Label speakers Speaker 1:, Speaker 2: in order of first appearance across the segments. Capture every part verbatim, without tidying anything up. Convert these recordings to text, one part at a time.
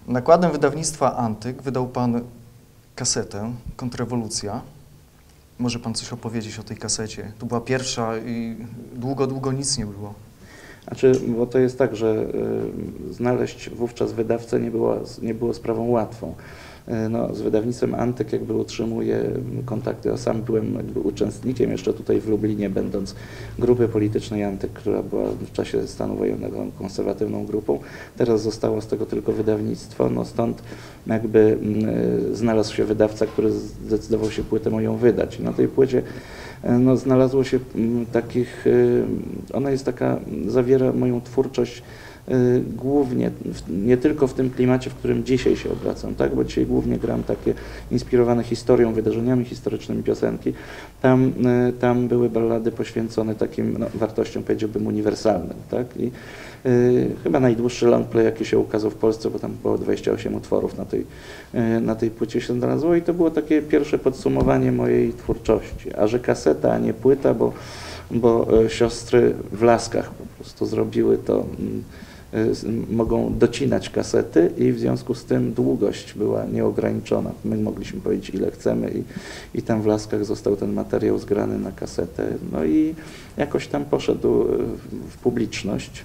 Speaker 1: Nakładem wydawnictwa Antyk wydał pan kasetę Kontrrewolucja. Może pan coś opowiedzieć o tej kasecie? To była pierwsza i długo, długo nic nie było.
Speaker 2: Znaczy, bo to jest tak, że y, znaleźć wówczas wydawcę nie było, nie było sprawą łatwą. Y, no, z wydawnictwem Antyk jakby utrzymuję kontakty. Ja sam byłem jakby uczestnikiem jeszcze tutaj w Lublinie, będąc grupy politycznej Antyk, która była w czasie stanu wojennego konserwatywną grupą. Teraz zostało z tego tylko wydawnictwo, no stąd jakby y, znalazł się wydawca, który zdecydował się płytę moją wydać. Na tej płycie no, znalazło się m, takich, y, ona jest taka, zawiera moją twórczość y, głównie, w, nie tylko w tym klimacie, w którym dzisiaj się obracam, tak? Bo dzisiaj głównie gram takie inspirowane historią, wydarzeniami historycznymi piosenki. Tam, y, tam były ballady poświęcone takim no, wartościom, powiedziałbym, uniwersalnym, tak? I y, chyba najdłuższy longplay, jaki się ukazał w Polsce, bo tam było dwadzieścia osiem utworów na tej, y, na tej płycie się znalazło i to było takie pierwsze podsumowanie mojej twórczości. A że kaseta, a nie płyta, bo, bo y, siostry w Laskach po prostu zrobiły to, y, y, mogą docinać kasety i w związku z tym długość była nieograniczona. My mogliśmy powiedzieć, ile chcemy i, i tam w Laskach został ten materiał zgrany na kasetę. No i jakoś tam poszedł w publiczność.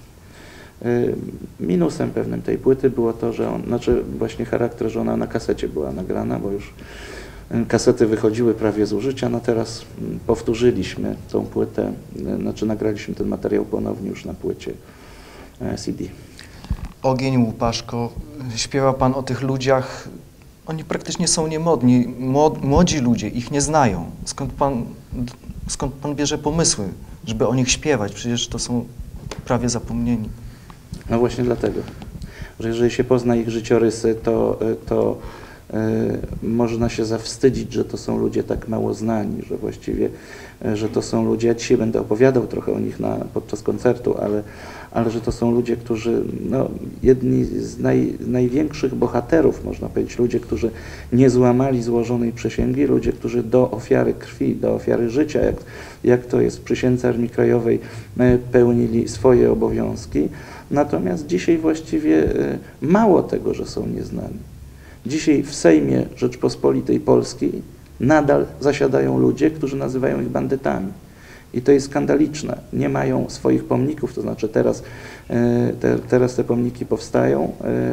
Speaker 2: Minusem pewnym tej płyty było to, że on, znaczy właśnie charakter, że ona na kasecie była nagrana, bo już kasety wychodziły prawie z użycia, no teraz powtórzyliśmy tą płytę, znaczy nagraliśmy ten materiał ponownie już na płycie C D.
Speaker 1: Ogień, Łupaszko, śpiewa pan o tych ludziach, oni praktycznie są niemodni, młodzi ludzie, ich nie znają. Skąd pan, skąd pan bierze pomysły, żeby o nich śpiewać? Przecież to są prawie zapomnieni.
Speaker 2: No właśnie dlatego, że jeżeli się pozna ich życiorysy, to, to y, można się zawstydzić, że to są ludzie tak mało znani, że właściwie, że to są ludzie, ja dzisiaj będę opowiadał trochę o nich na, podczas koncertu, ale, ale że to są ludzie, którzy, no, jedni z naj, największych bohaterów, można powiedzieć, ludzie, którzy nie złamali złożonej przysięgi, ludzie, którzy do ofiary krwi, do ofiary życia, jak, jak to jest w przysiędze Armii Krajowej, pełnili swoje obowiązki. Natomiast dzisiaj właściwie mało tego, że są nieznani. Dzisiaj w Sejmie Rzeczpospolitej Polskiej nadal zasiadają ludzie, którzy nazywają ich bandytami. I to jest skandaliczne. Nie mają swoich pomników, to znaczy teraz te, teraz te pomniki powstają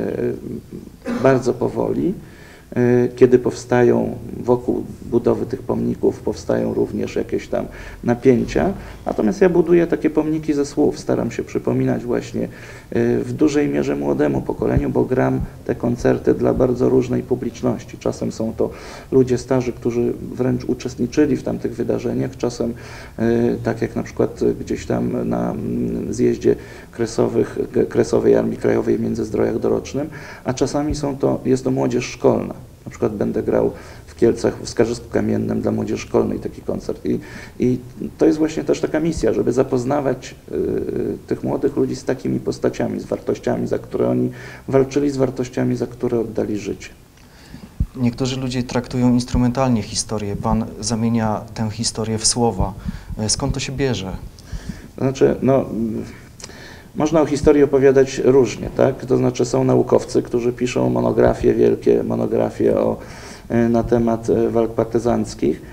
Speaker 2: bardzo powoli. Kiedy powstają wokół budowy tych pomników, powstają również jakieś tam napięcia. Natomiast ja buduję takie pomniki ze słów, staram się przypominać właśnie w dużej mierze młodemu pokoleniu, bo gram te koncerty dla bardzo różnej publiczności. Czasem są to ludzie starzy, którzy wręcz uczestniczyli w tamtych wydarzeniach, czasem tak jak na przykład gdzieś tam na zjeździe kresowych, Kresowej Armii Krajowej w Międzyzdrojach dorocznym, a czasami są to, jest to młodzież szkolna. Na przykład będę grał w Kielcach, w Skarżysku Kamiennym dla młodzieży szkolnej taki koncert. I, i to jest właśnie też taka misja, żeby zapoznawać y, tych młodych ludzi z takimi postaciami, z wartościami, za które oni walczyli, z wartościami, za które oddali życie.
Speaker 1: Niektórzy ludzie traktują instrumentalnie historię. Pan zamienia tę historię w słowa. Skąd to się bierze?
Speaker 2: To znaczy, no... Można o historii opowiadać różnie, tak? To znaczy są naukowcy, którzy piszą monografie, wielkie monografie o, na temat walk partyzanckich.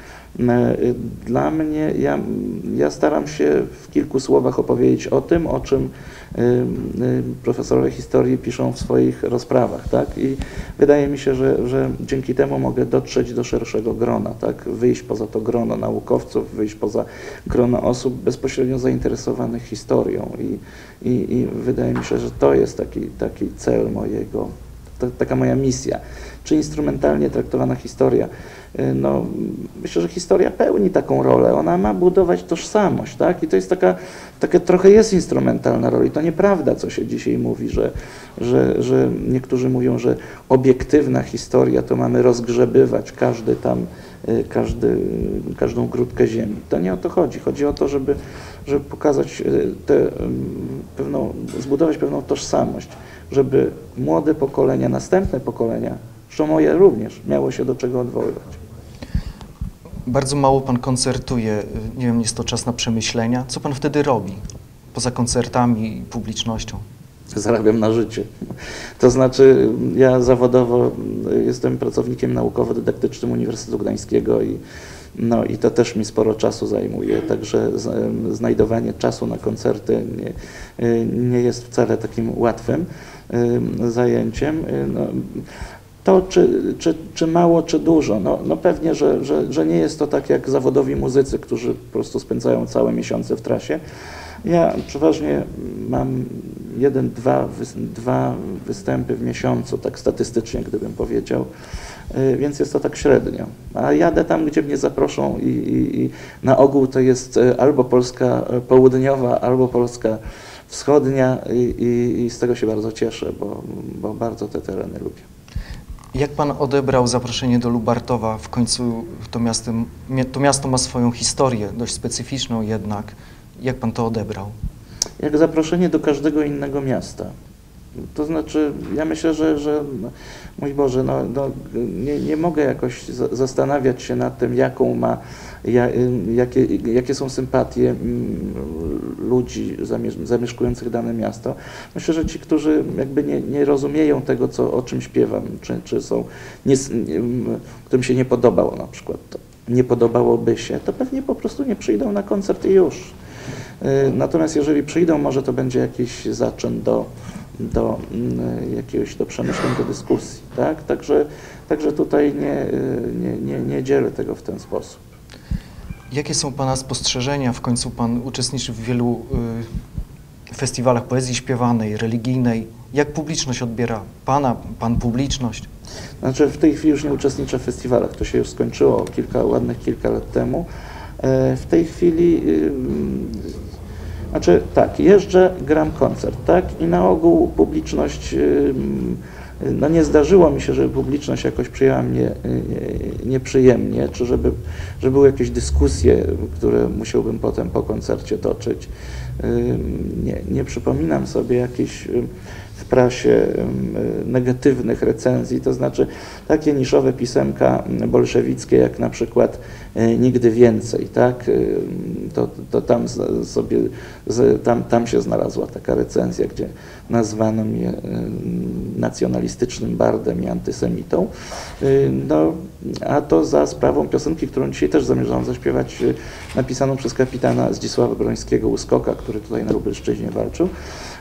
Speaker 2: Dla mnie, ja, ja staram się w kilku słowach opowiedzieć o tym, o czym profesorowie historii piszą w swoich rozprawach, tak? I wydaje mi się, że, że dzięki temu mogę dotrzeć do szerszego grona, tak? Wyjść poza to grono naukowców, wyjść poza grono osób bezpośrednio zainteresowanych historią i, i, i wydaje mi się, że to jest taki, taki cel mojego, to, taka moja misja. Czy instrumentalnie traktowana historia? No, myślę, że historia pełni taką rolę, ona ma budować tożsamość, tak? I to jest taka, taka trochę jest instrumentalna rola i to nieprawda, co się dzisiaj mówi, że, że, że niektórzy mówią, że obiektywna historia to mamy rozgrzebywać każdy tam, każdy, każdą grudkę ziemi. To nie o to chodzi. Chodzi o to, żeby, żeby pokazać tę pewną, zbudować pewną tożsamość, żeby młode pokolenia, następne pokolenia, zresztą moje również, miało się do czego odwoływać.
Speaker 1: Bardzo mało pan koncertuje, nie wiem, jest to czas na przemyślenia. Co pan wtedy robi, poza koncertami i publicznością?
Speaker 2: zarabiam na życie. To znaczy, ja zawodowo jestem pracownikiem naukowo-dydaktycznym Uniwersytetu Gdańskiego i, no, i to też mi sporo czasu zajmuje, także z, znajdowanie czasu na koncerty nie, nie jest wcale takim łatwym y, zajęciem. No, to czy, czy, czy mało, czy dużo? No, no pewnie, że, że, że nie jest to tak jak zawodowi muzycy, którzy po prostu spędzają całe miesiące w trasie. Ja przeważnie mam jeden, dwa, dwa występy w miesiącu, tak statystycznie gdybym powiedział, więc jest to tak średnio. A jadę tam, gdzie mnie zaproszą i, i, i na ogół to jest albo Polska południowa, albo Polska wschodnia i, i, i z tego się bardzo cieszę, bo, bo bardzo te tereny lubię.
Speaker 1: Jak pan odebrał zaproszenie do Lubartowa? W końcu to miasto, to miasto ma swoją historię, dość specyficzną jednak. Jak pan to odebrał?
Speaker 2: Jak zaproszenie do każdego innego miasta. To znaczy, ja myślę, że, że mój Boże, no, no, nie, nie mogę jakoś za, zastanawiać się nad tym, jaką ma, ja, jakie, jakie są sympatie ludzi zamieszkujących dane miasto. Myślę, że ci, którzy jakby nie, nie rozumieją tego, co, o czym śpiewam, czy, czy są, nie, którym się nie podobało na przykład, to nie podobałoby się, to pewnie po prostu nie przyjdą na koncert i już. Natomiast jeżeli przyjdą, może to będzie jakiś zaczyn do, do jakiegoś do przemyśleń, do dyskusji, tak? Także, także tutaj nie, nie, nie, nie dzielę tego w ten sposób.
Speaker 1: Jakie są pana spostrzeżenia? W końcu pan uczestniczy w wielu y, festiwalach poezji śpiewanej, religijnej. Jak publiczność odbiera pana, pan publiczność?
Speaker 2: Znaczy w tej chwili już nie uczestniczę w festiwalach, to się już skończyło kilka, ładnych kilka lat temu. W tej chwili, znaczy tak, jeżdżę, gram koncert, tak, i na ogół publiczność, no nie zdarzyło mi się, żeby publiczność jakoś przyjęła mnie nieprzyjemnie, czy żeby, żeby były jakieś dyskusje, które musiałbym potem po koncercie toczyć. Nie, nie przypominam sobie jakichś w prasie negatywnych recenzji, to znaczy takie niszowe pisemka bolszewickie jak na przykład Nigdy więcej, tak? To, to tam sobie, tam, tam się znalazła taka recenzja, gdzie nazwano mnie nacjonalistycznym bardem i antysemitą. No, a to za sprawą piosenki, którą dzisiaj też zamierzam zaśpiewać, napisaną przez kapitana Zdzisława Brońskiego Łuskoka, który tutaj na Lubelszczyźnie walczył.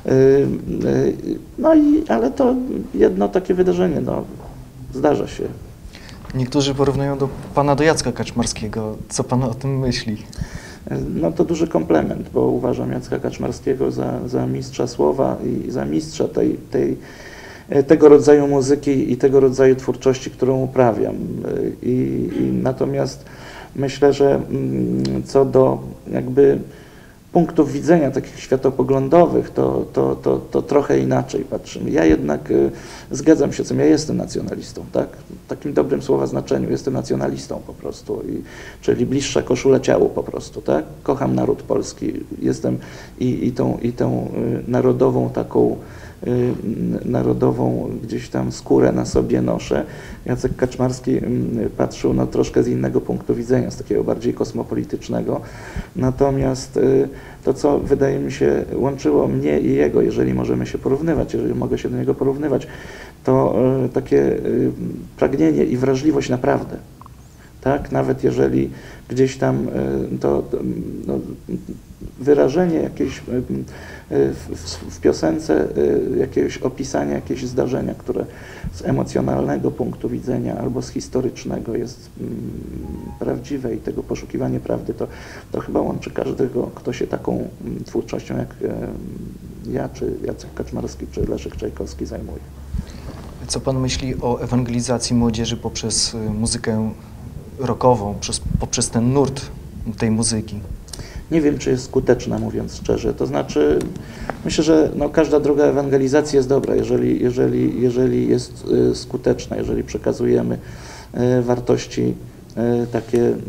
Speaker 2: No i, ale to jedno takie wydarzenie, no, zdarza się.
Speaker 1: Niektórzy porównują do pana do Jacka Kaczmarskiego. Co pan o tym myśli?
Speaker 2: No to duży komplement, bo uważam Jacka Kaczmarskiego za, za mistrza słowa i za mistrza tej, tej, tego rodzaju muzyki i tego rodzaju twórczości, którą uprawiam. I, i natomiast myślę, że co do jakby punktów widzenia takich światopoglądowych, to, to, to, to trochę inaczej patrzymy. Ja jednak y, zgadzam się z tym, ja jestem nacjonalistą, tak? W takim dobrym słowa znaczeniu jestem nacjonalistą po prostu, i, czyli bliższa koszula ciału po prostu, tak? Kocham naród polski, jestem i, i tą, i tą y, narodową taką y, narodową gdzieś tam skórę na sobie noszę. Jacek Kaczmarski y, patrzył no, troszkę z innego punktu widzenia, z takiego bardziej kosmopolitycznego. Natomiast y, to, co wydaje mi się łączyło mnie i jego, jeżeli możemy się porównywać, jeżeli mogę się do niego porównywać, to y, takie y, pragnienie i wrażliwość na prawdę. Tak? Nawet jeżeli gdzieś tam y, to, to no, wyrażenie jakieś y, y, w, w piosence y, jakiegoś opisania jakiegoś zdarzenia, które z emocjonalnego punktu widzenia albo z historycznego jest mm, prawdziwe i tego poszukiwanie prawdy, to, to chyba łączy każdego, kto się taką mm, twórczością jak y, ja, czy Jacek Kaczmarski, czy Leszek Czajkowski zajmuje.
Speaker 1: Co pan myśli o ewangelizacji młodzieży poprzez y, muzykę rockową, przez, poprzez ten nurt tej muzyki?
Speaker 2: Nie wiem, czy jest skuteczna, mówiąc szczerze. To znaczy, myślę, że no, każda droga ewangelizacji jest dobra, jeżeli, jeżeli, jeżeli jest y, skuteczna, jeżeli przekazujemy y, wartości y, takie, y,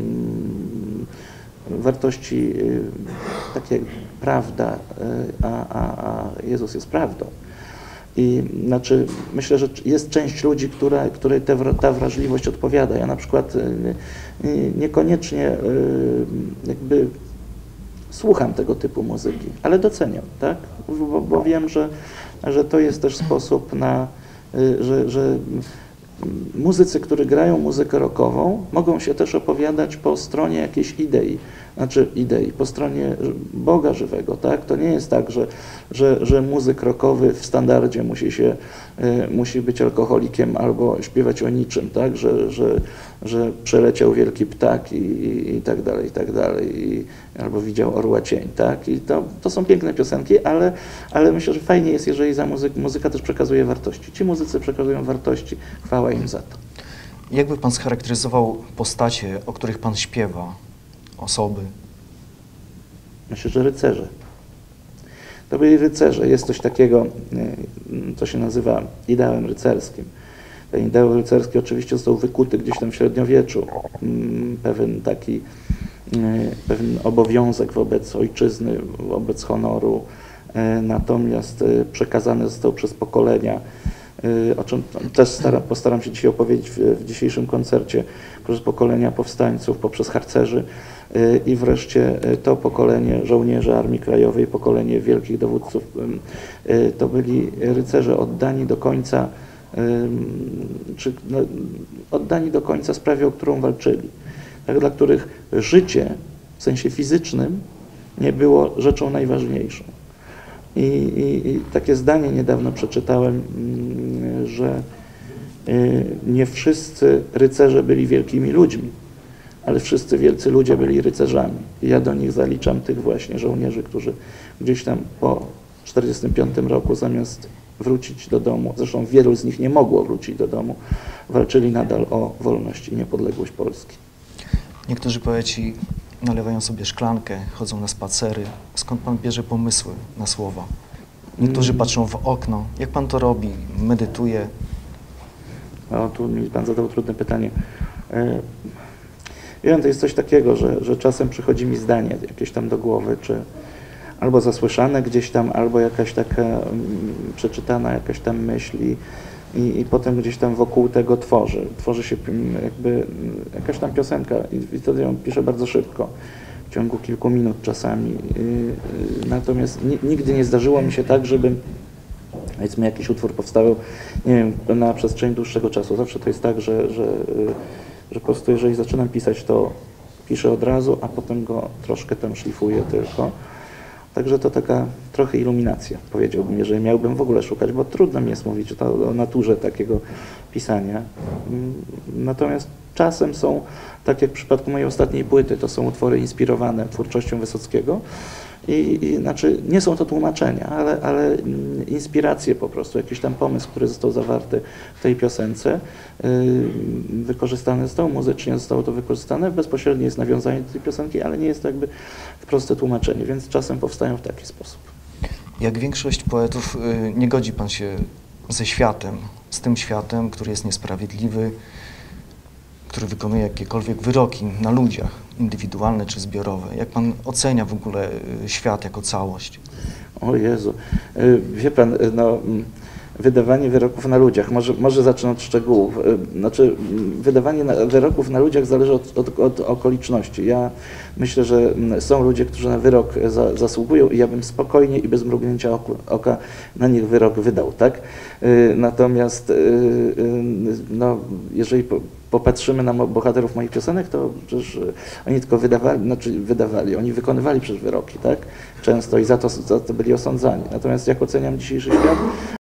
Speaker 2: wartości y, takie jak prawda, y, a, a, a Jezus jest prawdą. I znaczy, myślę, że jest część ludzi, która, której te, ta wrażliwość odpowiada. Ja na przykład y, y, niekoniecznie y, jakby słucham tego typu muzyki, ale doceniam, tak? Bo, bo wiem, że, że to jest też sposób na, y, że, że muzycy, którzy grają muzykę rockową, mogą się też opowiadać po stronie jakiejś idei, znaczy idei, po stronie Boga żywego, tak? To nie jest tak, że, że, że muzyk rockowy w standardzie musi się, y, musi być alkoholikiem albo śpiewać o niczym, tak? Że, że, że przeleciał wielki ptak i, i, i tak dalej, i tak dalej, i, albo widział orła cień, tak? I to, to są piękne piosenki, ale, ale myślę, że fajnie jest, jeżeli za muzyk, muzyka też przekazuje wartości. Ci muzycy przekazują wartości, chwała im za to.
Speaker 1: Jakby pan scharakteryzował postacie, o których pan śpiewa, osoby?
Speaker 2: Myślę, że rycerze. To byli rycerze. Jest coś takiego, co się nazywa ideałem rycerskim. Ten ideał rycerski oczywiście został wykuty gdzieś tam w średniowieczu. Pewien taki, pewien obowiązek wobec ojczyzny, wobec honoru, natomiast przekazany został przez pokolenia, o czym też staram, postaram się dzisiaj opowiedzieć w, w dzisiejszym koncercie, przez pokolenia powstańców, poprzez harcerzy i wreszcie to pokolenie żołnierzy Armii Krajowej, pokolenie wielkich dowódców, to byli rycerze oddani do końca, czy no, oddani do końca sprawie, o którą walczyli, tak, dla których życie w sensie fizycznym nie było rzeczą najważniejszą. I, i, I takie zdanie niedawno przeczytałem, że nie wszyscy rycerze byli wielkimi ludźmi, ale wszyscy wielcy ludzie byli rycerzami. I ja do nich zaliczam tych właśnie żołnierzy, którzy gdzieś tam po czterdziestym piątym roku zamiast wrócić do domu, zresztą wielu z nich nie mogło wrócić do domu, walczyli nadal o wolność i niepodległość Polski.
Speaker 1: Niektórzy poeci nalewają sobie szklankę, chodzą na spacery. Skąd pan bierze pomysły na słowa? Niektórzy patrzą w okno. Jak pan to robi? Medytuje?
Speaker 2: O, tu mi pan zadał trudne pytanie. Wiem, to jest coś takiego, że, że czasem przychodzi mi zdanie jakieś tam do głowy, czy albo zasłyszane gdzieś tam, albo jakaś taka um, przeczytana jakaś tam myśl i, i, i potem gdzieś tam wokół tego tworzy. Tworzy się jakby jakaś tam piosenka i, i wtedy ją piszę bardzo szybko, w ciągu kilku minut czasami. I, y, natomiast ni, nigdy nie zdarzyło mi się tak, żeby powiedzmy jakiś utwór powstawał, nie wiem, na przestrzeni dłuższego czasu. Zawsze to jest tak, że, że, że po prostu jeżeli zaczynam pisać, to piszę od razu, a potem go troszkę tam szlifuję tylko. Także to taka trochę iluminacja, powiedziałbym, jeżeli miałbym w ogóle szukać, bo trudno mi jest mówić o, o naturze takiego pisania. Natomiast czasem są, tak jak w przypadku mojej ostatniej płyty, to są utwory inspirowane twórczością Wysockiego. I, i znaczy nie są to tłumaczenia, ale, ale inspiracje po prostu, jakiś tam pomysł, który został zawarty w tej piosence, yy, wykorzystany został, muzycznie zostało to wykorzystane, bezpośrednio jest nawiązanie do tej piosenki, ale nie jest to jakby proste tłumaczenie, więc czasem powstają w taki sposób.
Speaker 1: Jak większość poetów yy, nie godzi pan się ze światem, z tym światem, który jest niesprawiedliwy, który wykonuje jakiekolwiek wyroki na ludziach, indywidualne czy zbiorowe. Jak pan ocenia w ogóle świat jako całość?
Speaker 2: O Jezu, wie pan, no, wydawanie wyroków na ludziach, może, może zacznę od szczegółów. Znaczy, wydawanie na, wyroków na ludziach zależy od, od, od okoliczności. Ja myślę, że są ludzie, którzy na wyrok za, zasługują i ja bym spokojnie i bez mrugnięcia oka, oka na nich wyrok wydał, tak? Natomiast, no, jeżeli po, popatrzymy na bohaterów moich piosenek, to przecież oni tylko wydawali, znaczy wydawali, oni wykonywali przecież wyroki, tak? Często i za to, za to byli osądzani. Natomiast jak oceniam dzisiejszy świat,